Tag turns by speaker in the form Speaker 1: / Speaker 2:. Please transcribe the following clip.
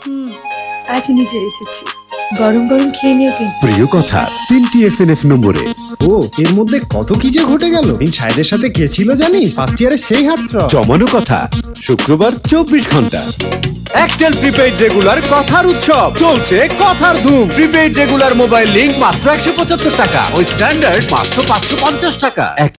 Speaker 1: আজ নিজে রেখেছি, গরম গরম খেয়ে নিও কিন্তু।
Speaker 2: প্রিয় কথা 3টি FNF নম্বরে।
Speaker 3: ও এর মধ্যে কত কি যে ঘটে গেল। সাহেদের সাথে কে ছিল জানিস? ফার্স্ট ইয়ারে সেই হাতটা
Speaker 2: জমানো কথা শুক্রবার 24 ঘন্টা। এয়ারটেল প্রিপেইড রেগুলার কথার উৎসব চলছে। কথার ধুম। প্রিপেইড রেগুলার মোবাইল লিংক মাত্র 175 টাকা, ওই স্ট্যান্ডার্ড মাত্র 550 টাকা।